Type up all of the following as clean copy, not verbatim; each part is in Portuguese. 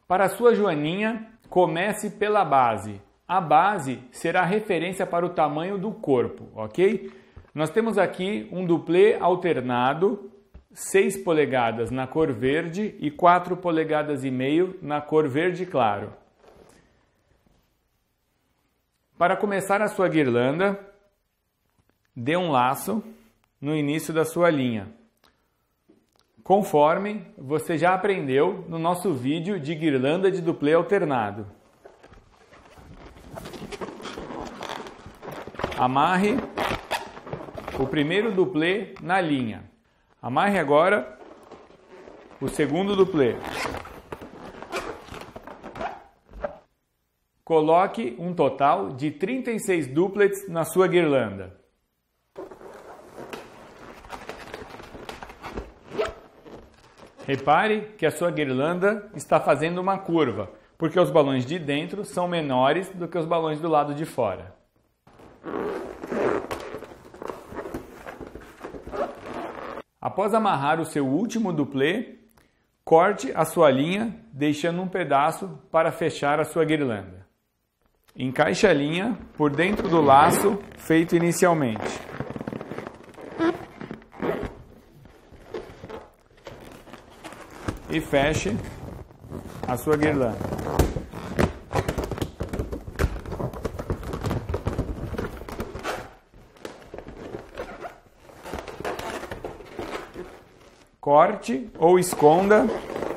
Para a sua joaninha, comece pela base. A base será a referência para o tamanho do corpo, ok? Nós temos aqui um duplê alternado, 6 polegadas na cor verde e 4,5 polegadas na cor verde claro. Para começar a sua guirlanda, dê um laço no início da sua linha, conforme você já aprendeu no nosso vídeo de guirlanda de duplê alternado. Amarre o primeiro duplê na linha. Amarre agora o segundo duplê. Coloque um total de 36 duplets na sua guirlanda. Repare que a sua guirlanda está fazendo uma curva, porque os balões de dentro são menores do que os balões do lado de fora. Após amarrar o seu último duplê, corte a sua linha, deixando um pedaço para fechar a sua guirlanda. Encaixe a linha por dentro do laço feito inicialmente. E feche a sua guirlanda. Corte ou esconda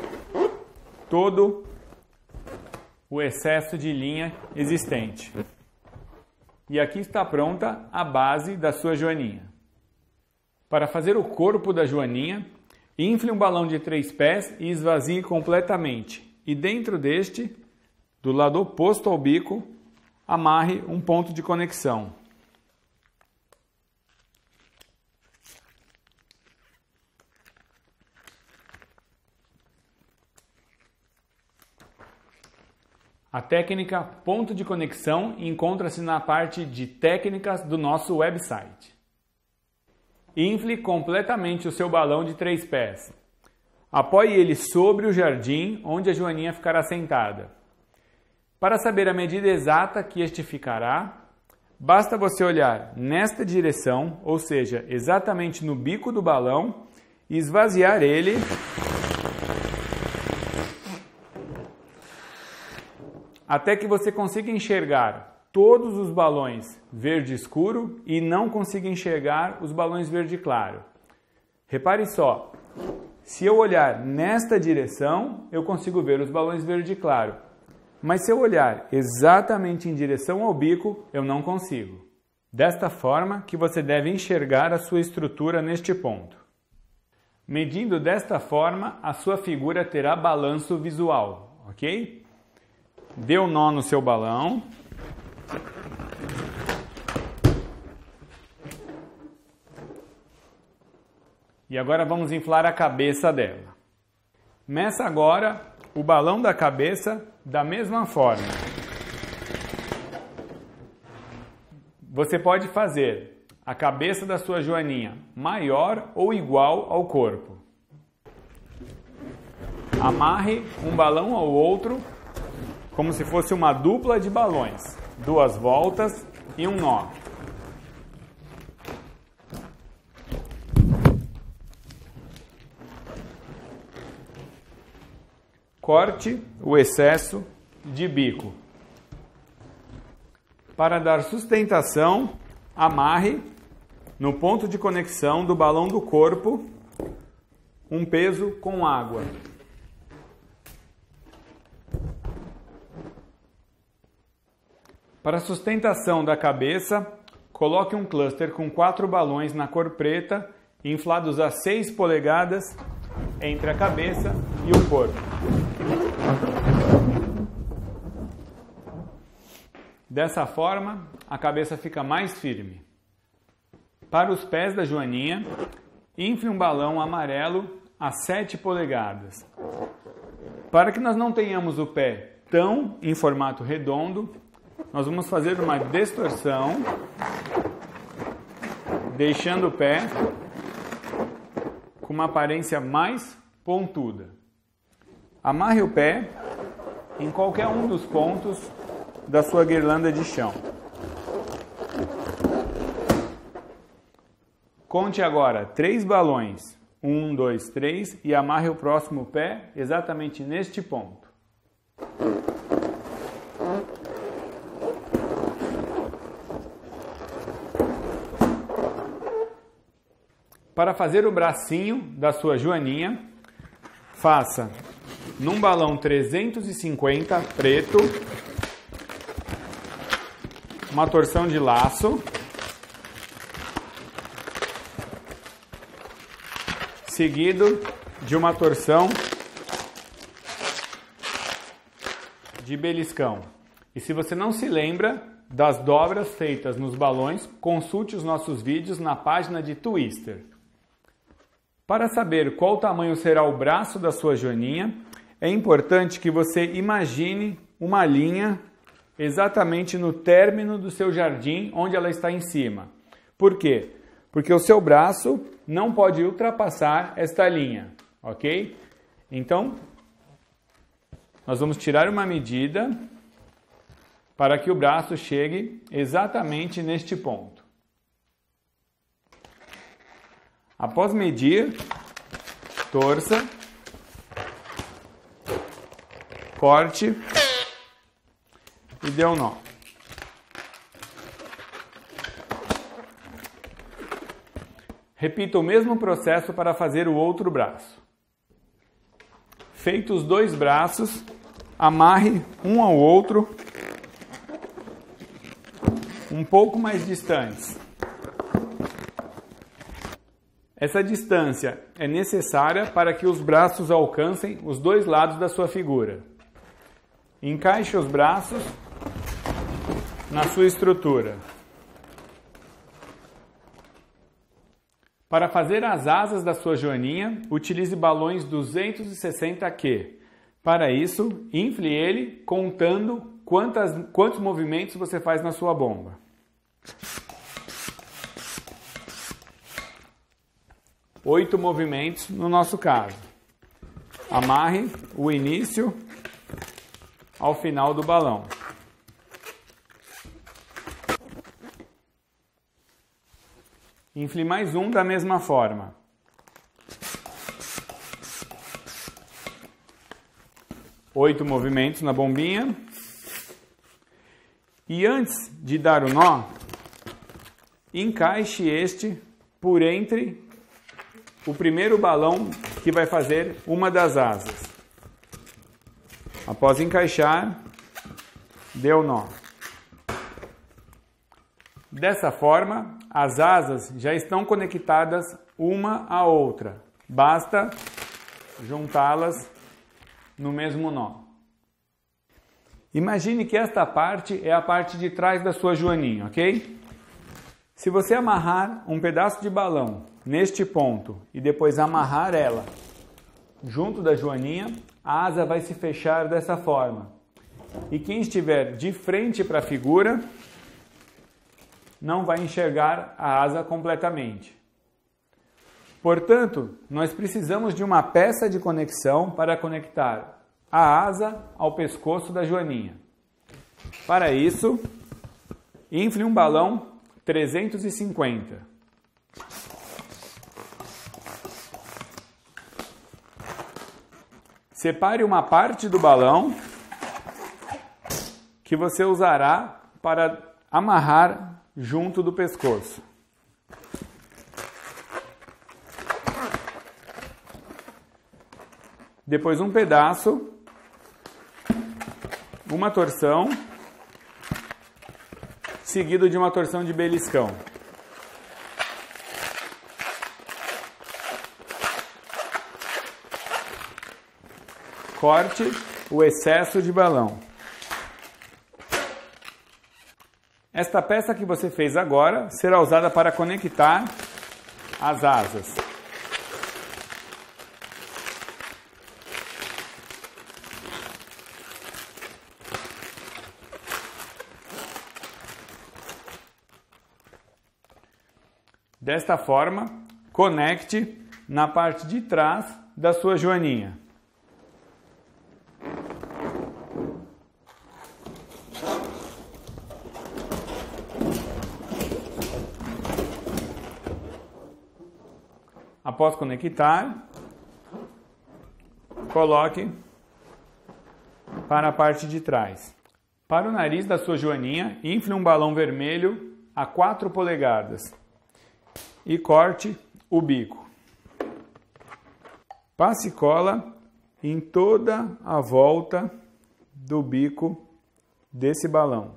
todo o excesso de linha existente. E aqui está pronta a base da sua joaninha. Para fazer o corpo da joaninha, infle um balão de 3 pés e esvazie completamente. E dentro deste, do lado oposto ao bico, amarre um ponto de conexão. A técnica ponto de conexão encontra-se na parte de técnicas do nosso website. Infle completamente o seu balão de 3 pés. Apoie ele sobre o jardim onde a joaninha ficará sentada. Para saber a medida exata que este ficará, basta você olhar nesta direção, ou seja, exatamente no bico do balão, e esvaziar ele até que você consiga enxergar todos os balões verde escuro e não consiga enxergar os balões verde claro. Repare só, se eu olhar nesta direção, eu consigo ver os balões verde claro. Mas se eu olhar exatamente em direção ao bico, eu não consigo. Desta forma que você deve enxergar a sua estrutura neste ponto. Medindo desta forma, a sua figura terá balanço visual, ok? Dê um nó no seu balão. E agora vamos inflar a cabeça dela. Meça agora o balão da cabeça da mesma forma. Você pode fazer a cabeça da sua joaninha maior ou igual ao corpo. Amarre um balão ao outro como se fosse uma dupla de balões, 2 voltas e um nó. Corte o excesso de bico. Para dar sustentação, amarre no ponto de conexão do balão do corpo um peso com água. Para a sustentação da cabeça, coloque um cluster com 4 balões na cor preta, inflados a 6 polegadas entre a cabeça e o corpo. Dessa forma, a cabeça fica mais firme. Para os pés da joaninha, infle um balão amarelo a 7 polegadas. Para que nós não tenhamos o pé tão em formato redondo, nós vamos fazer uma distorção, deixando o pé com uma aparência mais pontuda. Amarre o pé em qualquer um dos pontos da sua guirlanda de chão. Conte agora 3 balões, 1, 2, 3, e amarre o próximo pé exatamente neste ponto. Para fazer o bracinho da sua joaninha, faça num balão 350 preto, uma torção de laço, seguido de uma torção de beliscão. E se você não se lembra das dobras feitas nos balões, consulte os nossos vídeos na página de Twister. Para saber qual tamanho será o braço da sua joaninha, é importante que você imagine uma linha exatamente no término do seu jardim, onde ela está em cima. Por quê? Porque o seu braço não pode ultrapassar esta linha, ok? Então, nós vamos tirar uma medida para que o braço chegue exatamente neste ponto. Após medir, torça, corte e dê um nó. Repita o mesmo processo para fazer o outro braço. Feitos os 2 braços, amarre um ao outro um pouco mais distantes. Essa distância é necessária para que os braços alcancem os 2 lados da sua figura. Encaixe os braços na sua estrutura. Para fazer as asas da sua joaninha, utilize balões 260Q. Para isso, infle ele contando quantos movimentos você faz na sua bomba. Oito movimentos no nosso caso. Amarre o início ao final do balão. Infle mais um da mesma forma. Oito movimentos na bombinha. E antes de dar o nó, encaixe este por entre o primeiro balão que vai fazer uma das asas. Após encaixar, dê o nó. Dessa forma, as asas já estão conectadas uma à outra. Basta juntá-las no mesmo nó. Imagine que esta parte é a parte de trás da sua joaninha, ok? Se você amarrar um pedaço de balão neste ponto e depois amarrar ela junto da joaninha, a asa vai se fechar dessa forma. E quem estiver de frente para a figura não vai enxergar a asa completamente. Portanto, nós precisamos de uma peça de conexão para conectar a asa ao pescoço da joaninha. Para isso, infle um balão 350. Separe uma parte do balão que você usará para amarrar junto do pescoço. Depois um pedaço, uma torção, seguido de uma torção de beliscão. Corte o excesso de balão. Esta peça que você fez agora será usada para conectar as asas. Desta forma, conecte na parte de trás da sua joaninha. Após conectar, coloque para a parte de trás. Para o nariz da sua joaninha, infle um balão vermelho a 4 polegadas e corte o bico. Passe cola em toda a volta do bico desse balão.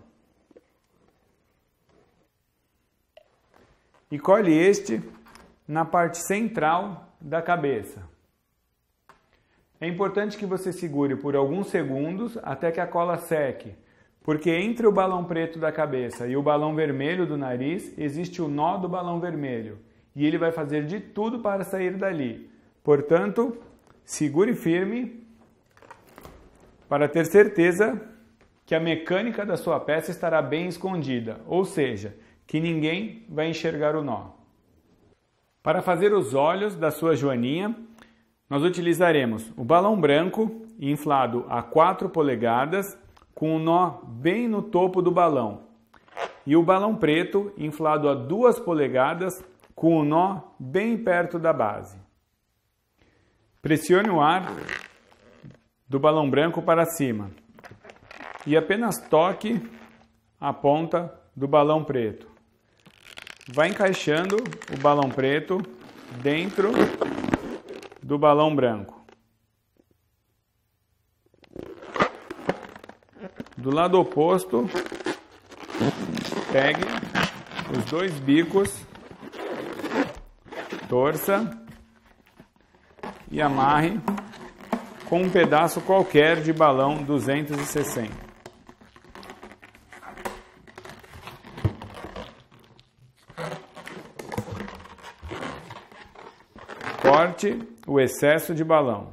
E cole este na parte central da cabeça. É importante que você segure por alguns segundos até que a cola seque, porque entre o balão preto da cabeça e o balão vermelho do nariz existe o nó do balão vermelho e ele vai fazer de tudo para sair dali. Portanto, segure firme para ter certeza que a mecânica da sua peça estará bem escondida, ou seja, que ninguém vai enxergar o nó. Para fazer os olhos da sua joaninha, nós utilizaremos o balão branco inflado a 4 polegadas com o nó bem no topo do balão e o balão preto inflado a 2 polegadas com o nó bem perto da base. Pressione o ar do balão branco para cima e apenas toque a ponta do balão preto. Vai encaixando o balão preto dentro do balão branco. Do lado oposto, pegue os 2 bicos, torça e amarre com um pedaço qualquer de balão 260. Corte o excesso de balão.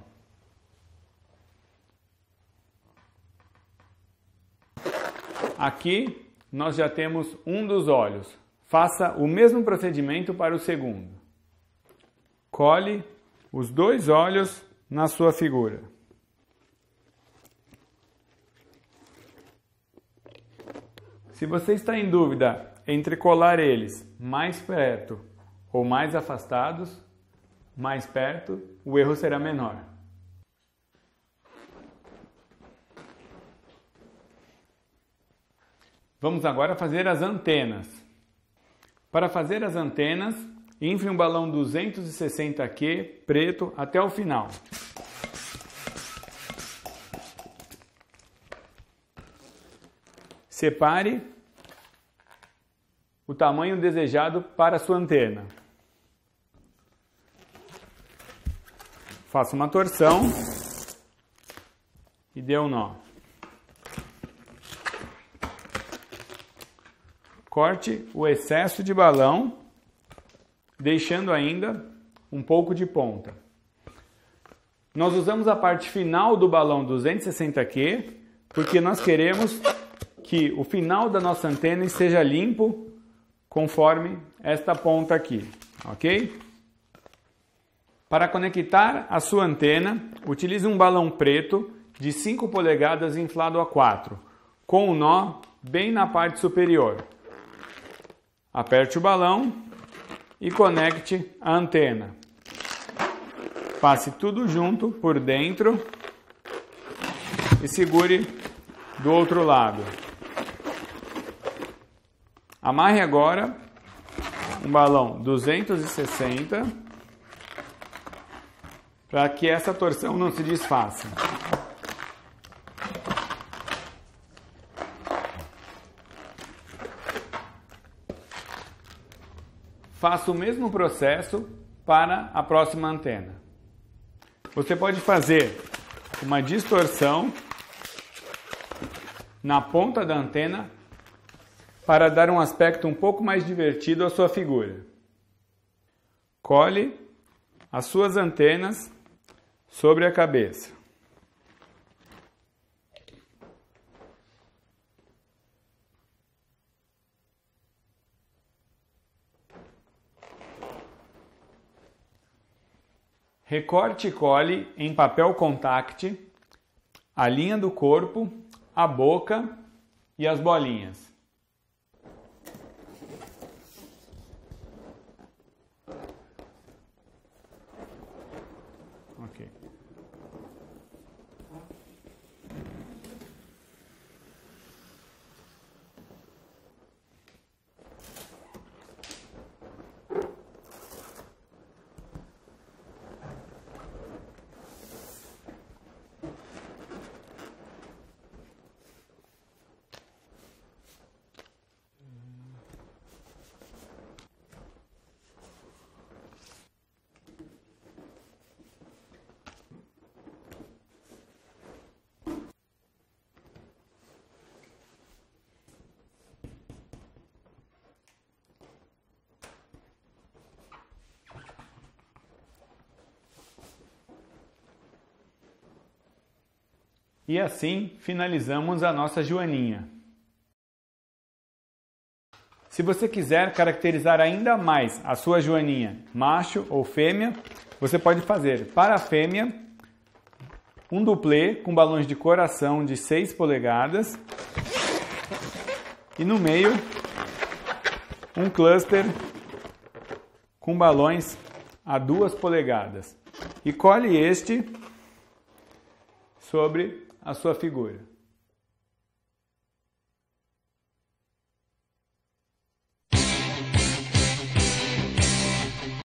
Aqui nós já temos um dos olhos. Faça o mesmo procedimento para o segundo. Cole os 2 olhos na sua figura. Se você está em dúvida entre colar eles mais perto ou mais afastados, mais perto, o erro será menor. Vamos agora fazer as antenas. Para fazer as antenas, infle um balão 260Q preto até o final. Separe o tamanho desejado para a sua antena. Faça uma torção e dê um nó. Corte o excesso de balão, deixando ainda um pouco de ponta. Nós usamos a parte final do balão 260Q porque nós queremos que o final da nossa antena esteja limpo conforme esta ponta aqui, ok? Para conectar a sua antena, utilize um balão preto de 5 polegadas inflado a 4, com o nó bem na parte superior. Aperte o balão e conecte a antena. Passe tudo junto por dentro e segure do outro lado. Amarre agora um balão 260 para que essa torção não se desfaça. Faça o mesmo processo para a próxima antena. Você pode fazer uma distorção na ponta da antena para dar um aspecto um pouco mais divertido à sua figura. Cole as suas antenas sobre a cabeça. Recorte e cole em papel contact a linha do corpo, a boca e as bolinhas. Ok. E assim finalizamos a nossa joaninha. Se você quiser caracterizar ainda mais a sua joaninha, macho ou fêmea, você pode fazer para a fêmea um duplê com balões de coração de 6 polegadas e no meio um cluster com balões a 2 polegadas. E cole este sobre a sua figura.